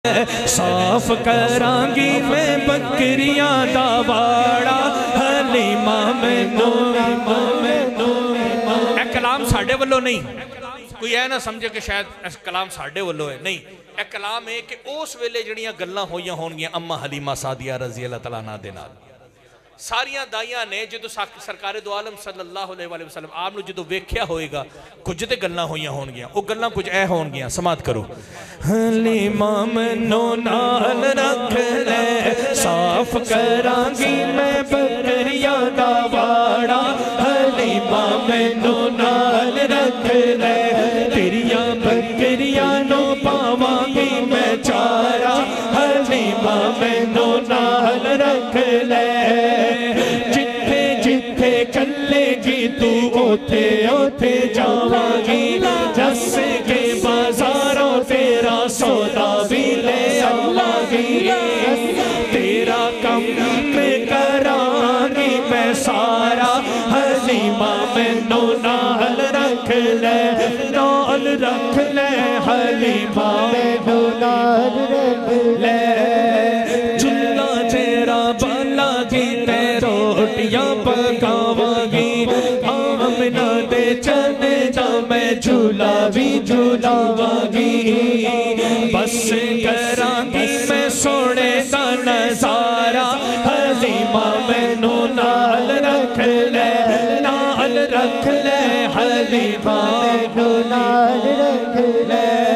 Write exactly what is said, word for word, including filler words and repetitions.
साफ करांगी मैं बकरियां दा वाड़ा हलीमा मैनू मैनू। ए कलाम साडे वल्लों नहीं, कोई ऐ ना समझे कि शायद इस कलाम साडे वल्लों है, नहीं। ए कलाम है कि उस वेले जड़ियां गल्लां होईयां होणगियां अम्मा हलीमा सादिया रज़ी अल्लाह तआला अन्हा दे नाल। सारिया दाइयां ने जो सरकार दो आलम सल्लल्लाहु अलैहि वसल्लम आप जो वेख्या होएगा, कुछ तो गल्लां होईयां होणगियां, वो गल्लां कुछ ऐ होणगियां, समात करो। हलीमा मैनू नाल रख ले, साफ करांगी मैं बकरियां दा वाड़ा, हलीमा मैनू नाल रख ले, तेरियां बकरियां नू पावांगी मैं चारा, हलीमा मैनू नाल रख ले। जिथे जिथे चलेगी तू ओथे ओथे जावांगी, जस के बाजारों तेरा सौदा भी ले आवांगी, तेरा कम में करांगी मैं सारा, हलीमा मैनू नाल रख ले, नाल रख ले, हलीमा मैनू नाल रख ले। झुल्ला तेरा बालागी ते रोटियां पकावांगी, आमना दे चने दा मैं झूला भी झूलावांगी, बस करांगी मैं सोने दा नजारा, हलीमा मैनू नाल रख ले, नाल रख ले, हलीमा मैनू नाल रख ले।